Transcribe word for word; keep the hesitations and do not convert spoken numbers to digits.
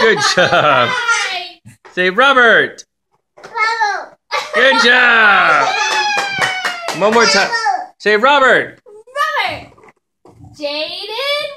Good job. Say Robert. Good job. One more time. Say Robert. Robert. Jayden.